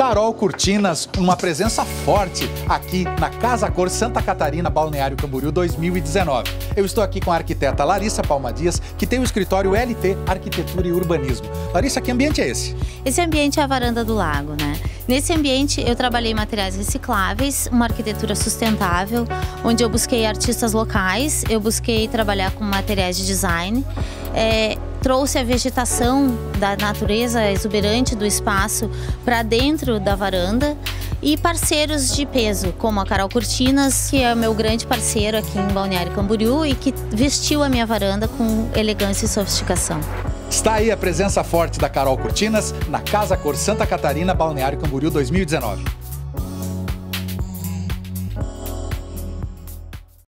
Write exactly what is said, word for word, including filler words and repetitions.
Carol Cortinas, uma presença forte aqui na Casa Cor Santa Catarina, Balneário Camboriú dois mil e dezenove. Eu estou aqui com a arquiteta Larissa Palma Dias, que tem o escritório L T Arquitetura e Urbanismo. Larissa, que ambiente é esse? Esse ambiente é a varanda do lago, né? Nesse ambiente eu trabalhei em materiais recicláveis, uma arquitetura sustentável, onde eu busquei artistas locais, eu busquei trabalhar com materiais de design, é, trouxe a vegetação da natureza exuberante do espaço para dentro da varanda e parceiros de peso, como a Carol Cortinas, que é o meu grande parceiro aqui em Balneário Camboriú e que vestiu a minha varanda com elegância e sofisticação. Está aí a presença forte da Carol Cortinas na Casa Cor Santa Catarina, Balneário Camboriú dois mil e dezenove.